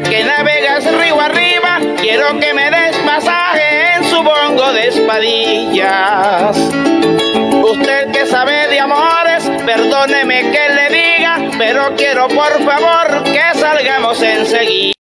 que navegas río arriba, quiero que me des masaje en su bongo de espadillas. Usted que sabe de amores, perdóneme que le diga, pero quiero por favor que salgamos enseguida.